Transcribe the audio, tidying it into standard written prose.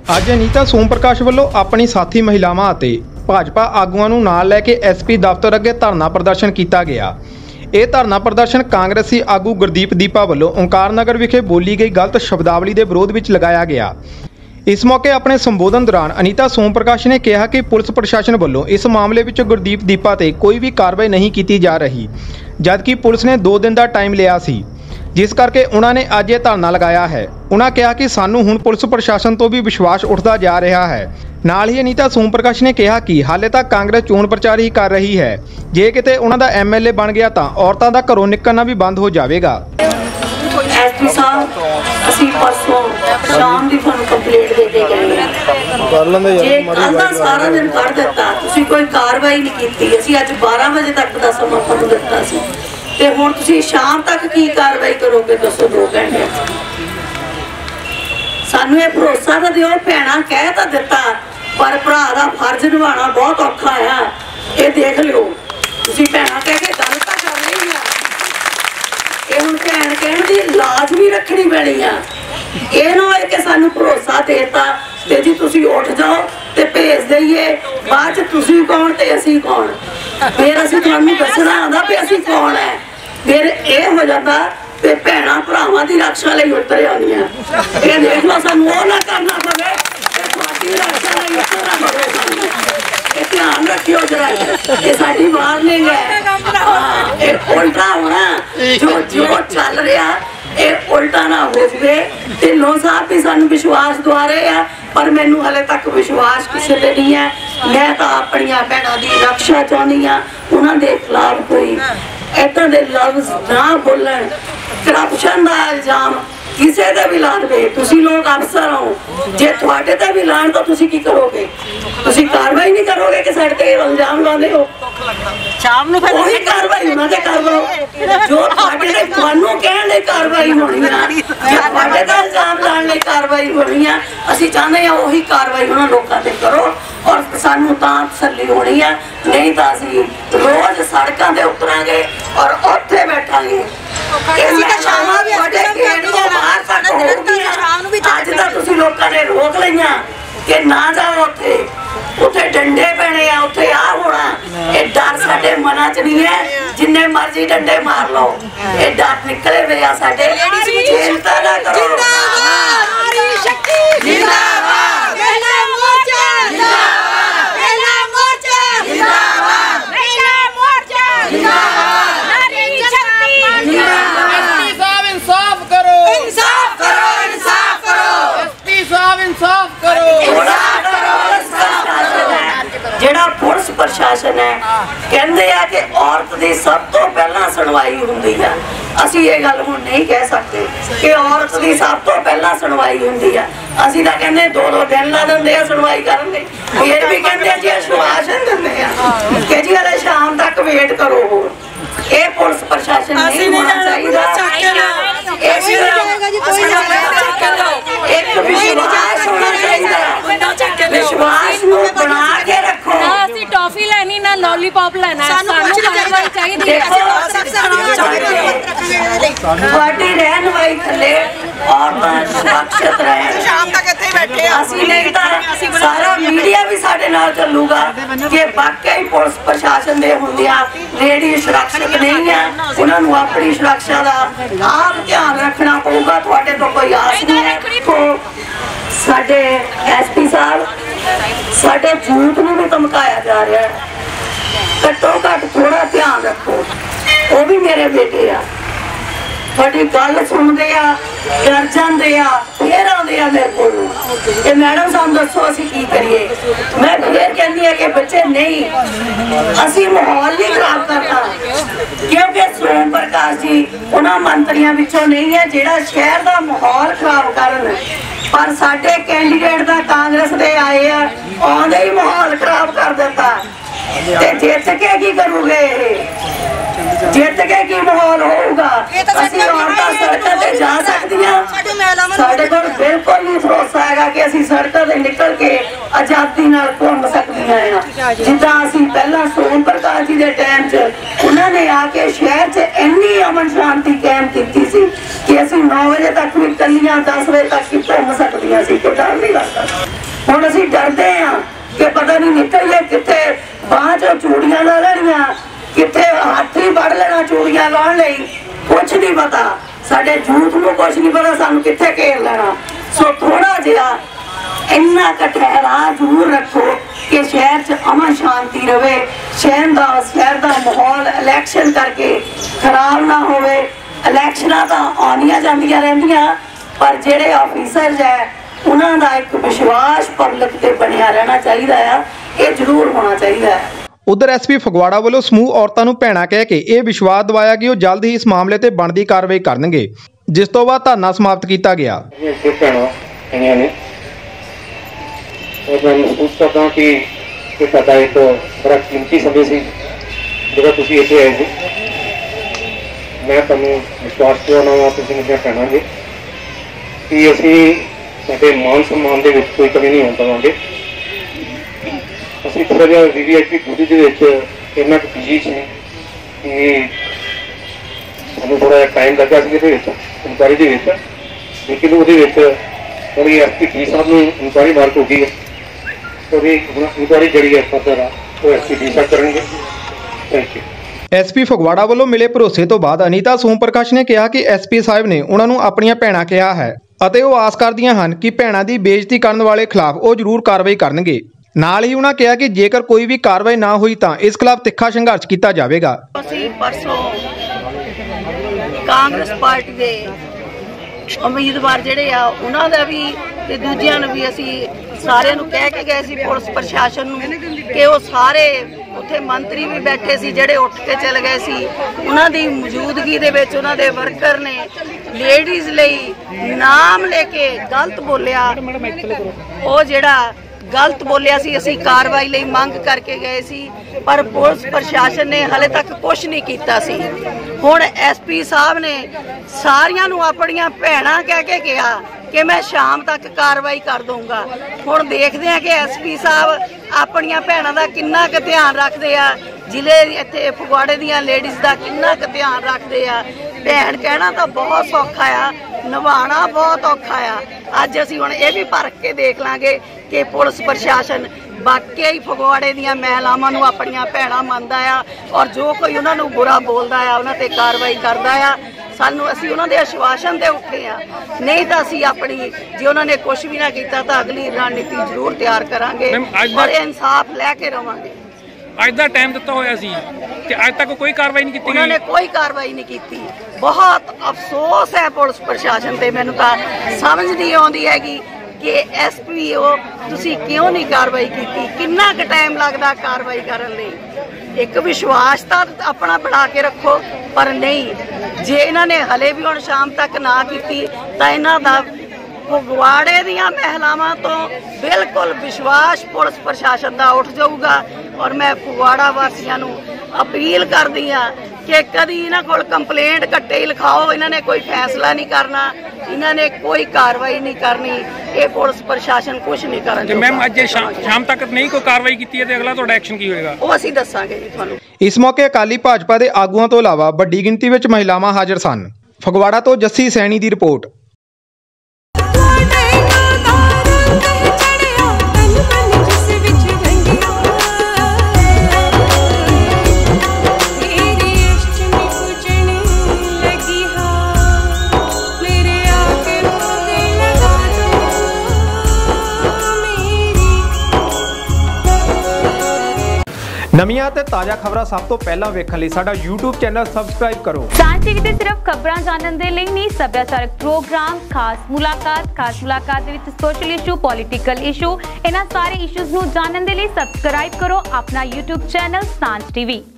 ਅੱਜ ਅਨੀਤਾ ਸੋਮ ਪ੍ਰਕਾਸ਼ ਵੱਲੋਂ ਆਪਣੀ ਸਾਥੀ ਮਹਿਲਾਵਾਂ ਅਤੇ ਭਾਜਪਾ ਆਗੂਆਂ ਨੂੰ ਨਾਲ ਲੈ ਕੇ ਐਸਪੀ ਦਫ਼ਤਰ ਅੱਗੇ ਧਰਨਾ ਪ੍ਰਦਰਸ਼ਨ ਕੀਤਾ ਗਿਆ। ਇਹ ਧਰਨਾ ਪ੍ਰਦਰਸ਼ਨ ਕਾਂਗਰਸੀ ਆਗੂ ਗੁਰਦੀਪ ਦੀਪਾ ਵੱਲੋਂ ਓਂਕਾਰ ਨਗਰ ਵਿਖੇ ਬੋਲੀ ਗਈ ਗਲਤ ਸ਼ਬਦਾਵਲੀ ਦੇ ਵਿਰੋਧ ਵਿੱਚ ਲਗਾਇਆ ਗਿਆ। इस मौके अपने संबोधन दौरान अनीता सोम प्रकाश ने कहा कि पुलिस प्रशासन वालों इस मामले में गुरदीप दीपा ते कोई भी कार्रवाई नहीं की जा रही, जबकि पुलिस ने 2 दिन का टाइम लिया सी, जिस करके उन्होंने अज ये धरना लगाया है। उन्होंने कहा कि सानू हुण पुलिस प्रशासन तो भी विश्वास उठता जा रहा है। नाल ही अनीता सोम प्रकाश ने कहा कि हाले तक कांग्रेस चोण प्रचार ही कर रही है, जे किते उन्हां दा MLA बन गया तो औरतां दा घरों निकलना भी बंद हो जाएगा। एसपी साहब ਅਸੀਂ परसों शाम ਦੀ ਤੁਹਾਨੂੰ ਕੰਪਲੀਟ ਦੇ ਕੇ ਗਏ ਜੇ ਕੱਲ ਦਾ ਸਾਰਾ ਦਿਨ ਕੱਢ ਦਿੱਤਾ, ਤੁਸੀਂ ਕੋਈ ਕਾਰਵਾਈ ਨਹੀਂ ਕੀਤੀ। ਅਸੀਂ ਅੱਜ 12 ਵਜੇ ਤੱਕ ਦਾ ਸਮਾਂ ਤੁਹਾਨੂੰ ਦਿੱਤਾ ਸੀ ਤੇ ਹੁਣ ਤੁਸੀਂ ਸ਼ਾਮ ਤੱਕ ਕੀ ਕਾਰਵਾਈ ਕਰੋਗੇ ਦੱਸੋ? 2 ਘੰਟੇ ਸਾਨੂੰ ਇਹ ਭਰੋਸਾ ਤਾਂ ਦਿਓ। ਭੈਣਾ ਕਹਿ ਤਾਂ ਦਿੱਤਾ, ਪਰ ਭਰਾ ਦਾ ਫਰਜ਼ ਨਿਭਾਉਣਾ ਬਹੁਤ ਔਖਾ ਆ। ਇਹ ਦੇਖ ਲਿਓ, ਤੁਸੀਂ ਭੈਣਾ ਕਹਿ ਕੇ ਗੱਲ ਤਾਂ ਕਰ ਰਹੀ ਆ, ਇਹ ਹੁਣ ਭੈਣ ਕਹਿਣ ਦੀ ਲਾਜ ਵੀ ਰੱਖਣੀ ਪੈਣੀ ਆ। ਇਹ ਨਾ ਹੋਏ ਕਿ ਸਾਨੂੰ ਭਰੋਸਾ ਦੇਤਾ ਤੇ ਜੀ ਤੁਸੀਂ ਉੱਠ ਜਾਓ ਤੇ ਭੇਜ ਦਈਏ, ਬਾਅਦ ਚ ਤੁਸੀਂ ਕੌਣ ਤੇ ਅਸੀਂ ਕੌਣ, ਫਿਰ ਅਸੀਂ ਤੁਹਾਨੂੰ ਦੱਸਣਾ ਆਉਂਦਾ ਵੀ ਅਸੀਂ ਕੌਣ ਹੈ। ਫਿਰ ਇਹ ਹੋ ਜਾਂਦਾ ਤੇ ਭੈਣਾਂ ਭਰਾਵਾਂ ਦੀ ਰੱਖਿਆ ਲਈ ਉੱਤਰ ਆਉਂਦੀਆਂ। ਇਹ ਦੇਖ ਲਓ, ਸਾਨੂੰ ਉਹ ਨਾ ਕਰਨਾ ਪਵੇ ਤੇ ਤੁਹਾਡੀ ਰੱਖਿਆ ਲਈ ਉੱਤਰ ਆਉਂਦੇ। ਇਹ ਧਿਆਨ ਰੱਖਿਓ ਜਰਾ, ਇਹ ਸਾਡੀ ਵਾਰਨਿੰਗ ਹੈ। ਇਹ ਉਲਟਾ ਹੋਣਾ, ਜੋ ਚੱਲ ਰਿਹਾ ਇਹ ਉਲਟਾ ਨਾ ਹੋ ਜਾਵੇ। ਢਿੱਲੋਂ ਸਾਹਿਬ ਵੀ ਸਾਨੂੰ ਵਿਸ਼ਵਾਸ ਦਵਾ ਰਹੇ ਆ, ਪਰ ਮੈਨੂੰ ਹਲੇ ਤੱਕ ਵਿਸ਼ਵਾਸ ਕਿਸੇ ਤੇ ਨਹੀਂ ਹੈ। ਮੈਂ ਤਾਂ ਆਪਣੀਆਂ ਭੈਣਾਂ ਦੀ ਰੱਖਿਆ ਚਾਹੁੰਦੀ ਹਾਂ। ਉਹਨਾਂ ਦੇ ਖਿਲਾਫ ਕੋਈ ਏਦਾਂ ਦੇ ਲਫ਼ਜ਼ ਨਾ ਬੋਲਣ, ਕਰਪਸ਼ਨ ਦਾ ਇਲਜ਼ਾਮ ਕਿਸੇ ਤੇ ਵੀ ਲਾ ਦੇਵੇ। ਤੁਸੀਂ ਲੋਕ ਅਫਸਰ ਹੋ, ਜੇ ਤੁਹਾਡੇ ਤੇ ਵੀ ਲਾਣ ਤਾਂ ਤੁਸੀਂ ਕੀ ਕਰੋਗੇ? ਤੁਸੀਂ ਕਾਰਵਾਈ ਨਹੀਂ ਕਰੋਗੇ ਕਿ ਸਾਡੇ ਤੇ ਇਲਜ਼ਾਮ ਲਾਉਂਦੇ ਹੋ? ਸ਼ਾਮ ਨੂੰ ਫਿਰ ਉਹੀ ਕਾਰਵਾਈ ਉਹਨਾਂ ਤੇ ਕਰ ਲਓ ਜੋ ਤੁਹਾਡੇ ਤੇ ਤੁਹਾਨੂੰ ਕਹਿਣ ਲਈ ਕਾਰਵਾਈ ਹੋਣੀ ਆ, ਜਾਂ ਤੁਹਾਡੇ ਤੇ ਇਲਜ਼ਾਮ ਲਾਉਣ ਲਈ ਕਾਰਵਾਈ ਹੋਣੀ ਆ। ਅਸੀਂ ਚਾਹੁੰਦੇ ਹਾਂ ਉਹੀ ਕਾਰਵਾਈ ਉਹਨਾਂ ਲੋਕਾਂ ਤੇ ਕਰੋ, ਔਰ ਸਾਨੂੰ ਤਾਂ ਤਸੱਲੀ ਹੋਣੀ ਆ। ਨਹੀਂ ਤਾਂ ਅਸੀਂ ਰੋਜ਼ ਸੜਕਾਂ ਤੇ ਉਤਰਾਂਗੇ ਔਰ ਉੱਥੇ ਬੈਠਾਂਗੇ। ਅੱਜ ਤਾਂ ਤੁਸੀਂ ਲੋਕਾਂ ਨੇ ਰੋਕ ਲਈਆਂ ਕਿ ਨਾ ਜਾਓ ਉੱਥੇ, ਉੱਥੇ ਡੰਡੇ ਪੈਣੇ ਆ, ਉੱਥੇ ਆ ਹੋਣਾ। ਇਹ ਡਰ ਸਾਡੇ ਮਨਾਂ ਚ ਨਹੀਂ ਹੈ, ਜਿੰਨੇ ਮਰਜ਼ੀ ਡੰਡੇ ਮਾਰ ਲਓ, ਇਹ ਡਰ ਨਿਕਲੇ ਵੇ ਆ ਸਾਡੇ। ਚਿੰਤਾ ਨਾ ਕਰੋ। ਜਿੰਦਾਬਾਦ ਨਾਰੀ ਸ਼ਕਤੀ, ਜਿੰਦਾਬਾਦ ਮਹਿਲਾ ਮੋਰਚਾ, ਜਿੰਦਾਬਾਦ ਮਹਿਲਾ ਮੋਰਚਾ, ਜਿੰਦਾਬਾਦ ਮਹਿਲਾ ਮੋਰਚਾ, ਜਿੰਦਾਬਾਦ ਨਾਰੀ ਸ਼ਕਤੀ, ਜਿੰਦਾਬਾਦ। एसपी साहब इंसाफ करो, इंसाफ करो, इंसाफ करो। एसपी साहब इंसाफ करो। ਜਿਹੜਾ ਪੁਲਿਸ ਪ੍ਰਸ਼ਾਸਨ ਹੈ ਕਹਿੰਦੇ ਆ ਕਿ ਔਰਤ ਦੀ ਸਭ ਤੋਂ ਪਹਿਲਾਂ ਸੁਣਵਾਈ ਹੁੰਦੀ ਆ। ਅਸੀਂ ਇਹ ਗੱਲ ਹੁਣ ਨਹੀਂ ਕਹਿ ਸਕਦੇ ਕਿ ਔਰਤ ਦੀ ਸਭ ਤੋਂ ਪਹਿਲਾਂ ਸੁਣਵਾਈ ਹੁੰਦੀ ਆ। ਅਸੀਂ ਤਾਂ ਕਹਿੰਦੇ 2-2 ਦਿਨ ਲਾ ਦਿੰਦੇ ਆ ਸੁਣਵਾਈ ਕਰਨ ਦੇ, ਫਿਰ ਵੀ ਕਹਿੰਦੇ ਜੀ ਆਸ਼ਵਾਸਨ ਦਿੰਦੇ ਆ ਕਿ ਜੀ ਹਲੇ ਸ਼ਾਮ ਤੱਕ ਵੇਟ ਕਰੋ। ਇਹ ਪੁਲਿਸ ਪ੍ਰਸ਼ਾਸਨ ਨਹੀਂ ਹੋਣਾ ਚਾਹੀਦਾ। ਇੱਕ ਵਿਸ਼ਵਾਸ ਹੋਣਾ ਚਾਹੀਦਾ, ਵਿਸ਼ਵਾਸ ਨੂੰ ਬਣਾ ਕੇ ਰੱਖੋ। ਅਸੀਂ ਟੌਫੀ ਲੈਣੀ ਨਾ ਲੋਲੀਪੌਪ ਲੈਣਾ, ਸਾਨੂੰ ਕਾਰਵਾਈ ਚਾਹੀਦੀ ਹੈ। ਤੁਹਾਡੀ ਰਹਿਣ ਵਾਲੀ ਥੱਲੇ ਔਰਤਾਂ ਸੁਰੱਖਿਅਤ ਰਹਿਣ। शाम तक ਇੱਥੇ ਬੈਠੇ ਆ। ਅਸੀਂ ਨਹੀਂ ਤਾਂ ਸਾਰਾ ਮੀਡੀਆ ਵੀ ਸਾਡੇ ਨਾਲ ਚੱਲੂਗਾ ਕਿ ਵਾਕਈ ਪੁਲਿਸ ਪ੍ਰਸ਼ਾਸਨ ਦੇ ਹੁੰਦਿਆਂ ਲੇਡੀ ਸੁਰੱਖਿਅਤ ਨਹੀਂ ਹੈ। ਉਹਨਾਂ ਨੂੰ ਆਪਣੀ ਸੁਰੱਖਿਆ ਦਾ ਆਪ ਧਿਆਨ ਰੱਖਣਾ ਪਊਗਾ। ਤੁਹਾਡੇ ਤੋਂ ਕੋਈ ਆਸ ਨਹੀਂ ਹੈ। ਸਾਡੇ ਐਸਪੀ ਸਾਹਿਬ ਸਾਡੇ ਝੂਠ ਨੂੰ ਵੀ ਧਮਕਾਇਆ ਜਾ ਰਿਹਾ ਹੈ। ਘੱਟੋ ਘੱਟ ਥੋੜਾ ਧਿਆਨ ਰੱਖੋ। ਉਹ ਵੀ ਮੇਰੇ ਬੇਟੇ ਆ, ਤੁਹਾਡੀ ਗੱਲ ਸੁਣਦੇ ਆ, ਡਰ ਜਾਂਦੇ ਆ, ਫੇਰ ਆਉਂਦੇ ਆ ਮੇਰੇ ਕੋਲ ਕਿ ਮੈਡਮ ਸਾਨੂੰ ਦੱਸੋ ਅਸੀਂ ਕੀ ਕਰੀਏ। ਮੈਂ ਫੇਰ ਕਹਿੰਦੀ ਆ ਕਿ ਬੱਚੇ ਨਹੀਂ, ਅਸੀਂ ਮਾਹੌਲ ਨਹੀਂ ਖਰਾਬ ਕਰਨਾ, ਕਿਉਂਕਿ ਸੋਮ ਪ੍ਰਕਾਸ਼ ਜੀ ਉਹਨਾਂ ਮੰਤਰੀਆਂ ਵਿੱਚੋਂ ਨਹੀਂ ਹੈ ਜਿਹੜਾ ਸ਼ਹਿਰ ਦਾ ਮਾਹੌਲ ਖਰਾਬ ਕਰਨ। ਪਰ ਸਾਡੇ ਕੈਂਡੀਡੇਟ ਦਾ ਕਾਂਗਰਸ ਦੇ ਆਏ ਆ, ਆਉਂਦੇ ਹੀ ਮਾਹੌਲ ਖਰਾਬ ਕਰ ਦਿੱਤਾ। ਤੇ ਜਿੱਤ ਕੇ ਕੀ ਕਰੂਗੇ? ਜਿੱਤ ਕੇ ਕੀ ਮਾਹੌਲ ਹੋਊਗਾ? ਅਸੀਂ ਔਰਤਾਂ ਸੜਕਾਂ ਤੇ ਜਾ ਸਕਦੀਆਂ? ਸਾਡੇ ਕੋਲ ਬਿਲਕੁਲ ਨਹੀਂ ਭਰੋਸਾ ਹੈਗਾ ਕਿ ਅਸੀਂ ਸੜਕਾਂ ਤੇ ਨਿਕਲ ਕੇ ਆਜ਼ਾਦੀ ਨਾਲ ਘੁੰਮ ਸਕਦੀਆਂ ਆ। ਜਿੱਦਾਂ ਅਸੀਂ ਪਹਿਲਾਂ ਸੋਮ ਪ੍ਰਕਾਸ਼ ਜੀ ਦੇ ਟਾਈਮ 'ਚ ਉਹਨਾਂ ਨੇ ਆ ਕੇ ਸ਼ਹਿਰ 'ਚ ਇੰਨੀ ਅਮਨ ਸ਼ਾਂਤੀ ਕਾਇਮ ਕੀਤੀ ਸੀ, कि असीं 9 वजे तक भी कलियां 10 वजे तक ही घूम सकदियां सी, कोई डर नहीं लगता। हुण असीं डरदे हां कि पता नहीं निकलिए कित्थे बांह चों चूड़ियां ला लैणियां, कित्थे हत्थ ही वड़ लेना चूड़ियां लाउण लई, कुछ नहीं पता। साडे यूथ नूं कुछ नहीं पता सानूं कित्थे घेर लेना। सो थोड़ा जिहा इन्ना कठहरा जरूर रखो कि शहर च अमन शांति रहे, शहर का माहौल इलैक्शन करके खराब ना होवे। इलैक्शनां तां आउंदियां जांदियां रहिंदियां, पर जिहड़े ऑफिसर्स है उन्हां दा एक विश्वास पब्लिक ते बनिया रहना चाहिए है, ये जरूर होना चाहिए है। उधर एसपी फगवाड़ा वालों समूह औरतां नूं भैणां कह के यह विश्वास दिवाया कि वह जल्द ही इस मामले ते बनदी कार्रवाई करनगे, जिस तो बाद धरना समाप्त किया गया। और मैं महसूस करता हूँ कि साडा एक बड़ा कीमती समय से जो तुसीं इत्थे आए जी। मैं तुहानूं विश्वास दिवाउणा वा तुसीं मेरियां भैणां जी कि असीं साडे मान सम्मान दे विच कोई कमी नहीं होण देवांगे। असीं थोड़ा जिहा वीवीआईपी ड्यूटी दे विच इन्ना कुछ बिजी सी कि सानूं थोड़ा जिहा टाइम लग्गा सी इहदे विच इनकुआरी दे विच, लेकिन उहदे विच हुण एसपी डी साहब नूं इनकुआरी मार्क हो गई है। एसपी फगवाड़ा वालों मिले भरोसे तो बाद अनीता सोम प्रकाश ने कहा कि एसपी साहब ने उन्होंने अपनियां भैणां कहा है ਅਤੇ ਉਹ ਆਸ ਕਰਦੀਆਂ ਹਨ कि ਭੈਣਾਂ ਦੀ ਬੇਇੱਜ਼ਤੀ ਕਰਨ वाले खिलाफ ਉਹ ਜ਼ਰੂਰ कार्रवाई ਕਰਨਗੇ। ਨਾਲ ਹੀ ਉਹਨਾਂ ਕਿਹਾ कि जेकर कोई भी कार्रवाई ना हुई तो इस खिलाफ तिखा संघर्ष किया जाएगा। परसों कांग्रेस पार्टी के उम्मीदवार ਜਿਹੜੇ ਆ ਉਹਨਾਂ ਦਾ ਵੀ ਤੇ ਦੂਜਿਆਂ ਨੂੰ ਵੀ ਅਸੀਂ ਸਾਰਿਆਂ ਨੂੰ ਕਹਿ ਕੇ ਗਏ ਸੀ ਪੁਲਿਸ ਪ੍ਰਸ਼ਾਸਨ ਨੂੰ ਕਿ ਉਹ ਸਾਰੇ ਉੱਥੇ ਮੰਤਰੀ ਵੀ ਬੈਠੇ ਸੀ ਜਿਹੜੇ ਉੱਠ ਕੇ ਚਲੇ ਗਏ ਸੀ। ਉਹਨਾਂ ਦੀ ਮੌਜੂਦਗੀ ਦੇ ਵਿੱਚ ਉਹਨਾਂ ਦੇ ਵਰਕਰ ਨੇ ਲੇਡੀਜ਼ ਲਈ ਨਾਮ ਲੈ ਕੇ ਗਲਤ ਬੋਲਿਆ। ਉਹ ਜਿਹੜਾ गलत बोलिया सी, असी कार्रवाई लई मंग करके गए सी, पर पुलिस प्रशासन ने हाले तक कुछ नहीं कीता सी। हुण एसपी साहब ने सारियां नूं अपणियां भैणां कह के कहा कि मैं शाम तक कार्रवाई कर दूंगा। हुण देखदे हैं कि एसपी साहब अपणियां भैणां दा किन्ना क ध्यान रखदे आ, जिले इत्थे फगवाड़े दियां लेडीज़ दा किन्ना क ध्यान रखदे आ। भैण कहना तो बहुत सौखा आ, निभाना बहुत औखा आ। अज असीं हुण इह भी परख के देख लांगे कि पुलिस प्रशासन वाकई ही फगवाड़े दियां महिलावां नूं अपणियां भैणां मनदा आ और जो कोई उन्हां नूं बुरा बोलदा आ उन्हां ते कार्रवाई करदा आ। सानूं असीं उन्हां दे आश्वासन दे उठे आ, नहीं तां असीं अपनी जे उन्हां ने कुछ भी ना कीता तां अगली रणनीति जरूर तैयार करांगे और इंसाफ लैके रवांगे। ਅੱਜ ਦਾ ਟਾਈਮ ਦਿੱਤਾ ਹੋਇਆ ਸੀ ਤੇ ਅੱਜ ਤੱਕ ਕੋਈ ਕਾਰਵਾਈ ਨਹੀਂ ਕੀਤੀ ਉਹਨਾਂ ਨੇ ਕੋਈ ਕਾਰਵਾਈ ਨਹੀਂ ਕੀਤੀ। ਬਹੁਤ ਅਫਸੋਸ ਹੈ ਪੁਲਿਸ ਪ੍ਰਸ਼ਾਸਨ ਤੇ। ਮੈਨੂੰ ਤਾਂ ਸਮਝ ਨਹੀਂ ਆਉਂਦੀ ਹੈਗੀ ਕਿ ਐਸਪੀਓ ਤੁਸੀਂ ਕਿਉਂ ਨਹੀਂ ਕਾਰਵਾਈ ਕੀਤੀ। ਕਿੰਨਾ ਕੁ ਟਾਈਮ ਲੱਗਦਾ ਕਾਰਵਾਈ ਕਰਨ ਲਈ। ਇੱਕ ਵਿਸ਼ਵਾਸ ਤਾਂ ਆਪਣਾ ਬਣਾ ਕੇ ਰੱਖੋ, ਪਰ ਨਹੀਂ। ਜੇ ਇਹਨਾਂ ਨੇ ਹਲੇ ਵੀ ਹੁਣ ਸ਼ਾਮ ਤੱਕ ਨਾ ਕੀਤੀ ਤਾਂ ਇਹਨਾਂ ਦਾ फगवाड़े दियां महिलावां तो बिल्कुल विश्वास पुलिस प्रशासन का उठ जाऊगा। और मैं फगवाड़ा वासियों नूं अपील करदी हां कि कदी इन्हां कोल कंप्लेंट कट्टे ही लिखाओ, इन्हां ने कोई फैसला नहीं करना, इन्हां ने कोई कार्रवाई नहीं करनी। ये पुलिस प्रशासन कुछ नहीं करन। मैम अज शाम तक नहीं कोई कार्रवाई की है तो अगला तुहाडा एक्शन की होएगा वो असीं दस्सांगे जी तुहानूं। इस मौके अकाली भाजपा के आगुआं तो इलावा वड्डी गिणती विच महिलावां हाज़र सन। फगवाड़ा तो जस्सी सैनी की रिपोर्ट। नवीं ते ताज़ा खबरां सब तो पहला वेखण लई साडा YouTube चैनल सबसक्राइब करो। सांझ टीवी ते सिर्फ खबरां जानन दे लई नहीं, सभ्याचारक प्रोग्राम, खास मुलाकात दे विच सोशल इशू, पॉलिटिकल इशू, इन्हां सारे इशूज़ नूं जानन दे लई सबसक्राइब करो अपना YouTube चैनल सांझ टीवी।